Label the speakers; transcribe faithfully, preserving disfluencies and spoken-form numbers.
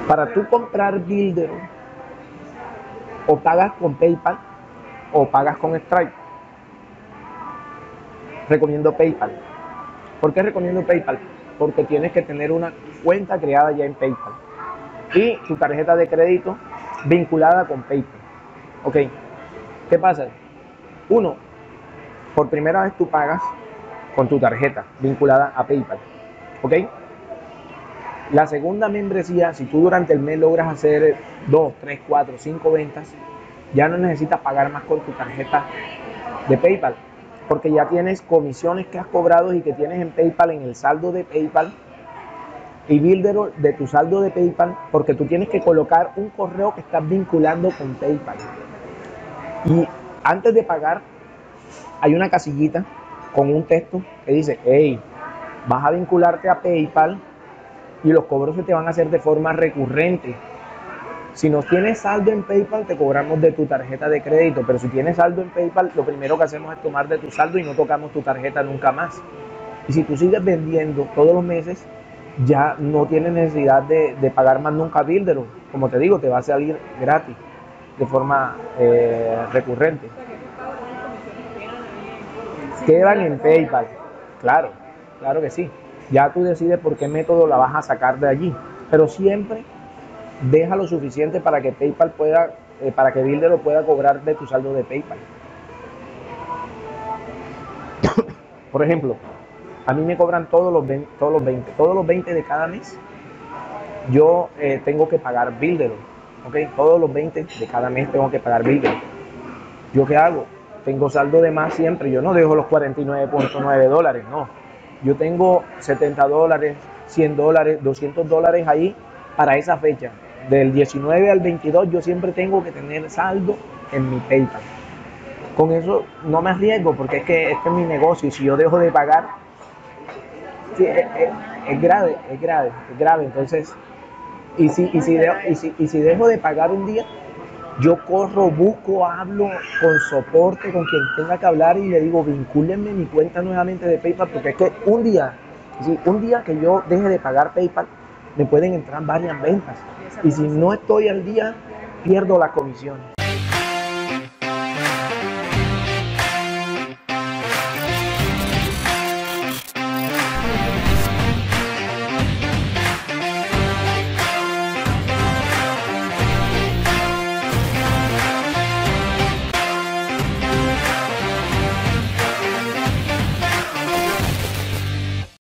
Speaker 1: Para tú comprar Builder, o pagas con PayPal o pagas con Stripe. Recomiendo PayPal. ¿Por qué recomiendo PayPal? Porque tienes que tener una cuenta creada ya en PayPal y tu tarjeta de crédito vinculada con PayPal. Ok, ¿qué pasa? Uno, por primera vez tú pagas con tu tarjeta vinculada a PayPal. Ok, la segunda membresía, si tú durante el mes logras hacer dos, tres, cuatro, cinco ventas, ya no necesitas pagar más con tu tarjeta de PayPal, porque ya tienes comisiones que has cobrado y que tienes en PayPal, en el saldo de PayPal, y Builder de tu saldo de PayPal, porque tú tienes que colocar un correo que estás vinculando con PayPal. Y antes de pagar, hay una casillita con un texto que dice, hey, vas a vincularte a PayPal y los cobros se te van a hacer de forma recurrente. Si no tienes saldo en PayPal, te cobramos de tu tarjeta de crédito, pero si tienes saldo en PayPal, lo primero que hacemos es tomar de tu saldo y no tocamos tu tarjeta nunca más. Y si tú sigues vendiendo todos los meses, ya no tienes necesidad de, de pagar más nunca Builder. Como te digo, te va a salir gratis, de forma eh, recurrente. Quedan en PayPal, claro, claro que sí. Ya tú decides por qué método la vas a sacar de allí, pero siempre deja lo suficiente para que PayPal pueda, eh, para que Builder lo pueda cobrar de tu saldo de PayPal. Por ejemplo, a mí me cobran todos los veinte, todos los veinte, todos los veinte de cada mes. Yo eh, tengo que pagar Builder, ¿ok? Todos los veinte de cada mes tengo que pagar Builder. ¿Yo qué hago? Tengo saldo de más siempre. Yo no dejo los cuarenta y nueve punto nueve dólares, no. Yo tengo setenta dólares, cien dólares, doscientos dólares ahí para esa fecha. Del diecinueve al veintidós yo siempre tengo que tener saldo en mi PayPal. Con eso no me arriesgo porque es que este es mi negocio y si yo dejo de pagar, sí, es, es, es grave, es grave, es grave. Entonces, y si, y, si de, y, si, y si dejo de pagar un día, yo corro, busco, hablo con soporte, con quien tenga que hablar y le digo, vincúlenme mi cuenta nuevamente de PayPal, porque es que un día, sí, un día que yo deje de pagar PayPal, me pueden entrar varias ventas. Y si no estoy al día, pierdo la comisión.